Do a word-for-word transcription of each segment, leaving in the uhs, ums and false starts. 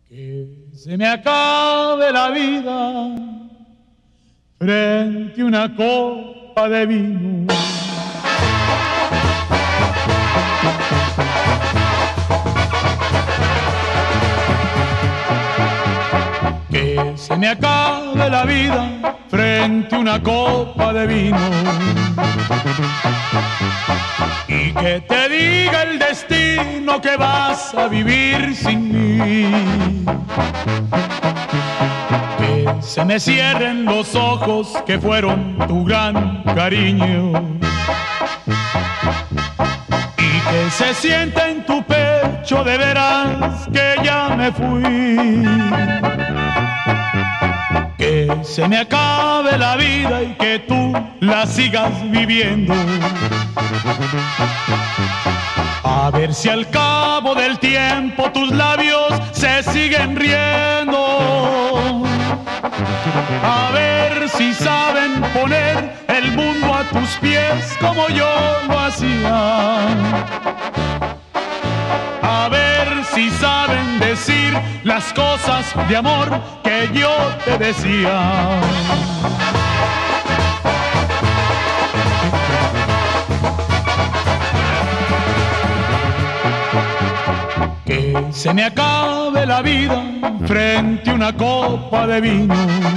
Que se me acabe la vida frente a una copa de vino. Que se me acabe la vida frente a una copa de vino. Y que te diga el destino que vas a vivir sin mí. Que se me cierren los ojos que fueron tu gran cariño. Y que se sienta en tu pecho de veras que ya me fui. Que se me acabe la vida y que tú la sigas viviendo. A ver si al cabo del tiempo tus labios se siguen riendo. A ver si saben poner el mundo a tus pies como yo lo hacía. A ver si saben decir las cosas de amor que yo te decía. Que se me acabe la vida frente a una copa de vino.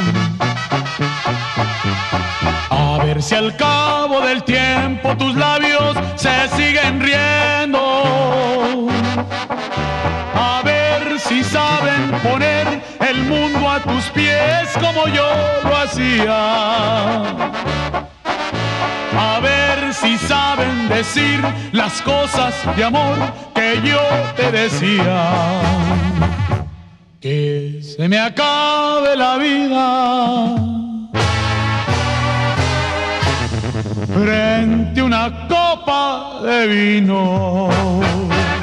A ver si al cabo del tiempo tus labios se siguen riendo. A ver si saben poner el mundo a tus pies como yo lo hacía. A ver si saben decir las cosas de amor que yo te decía. Que se me acabe la vida frente a una copa de vino.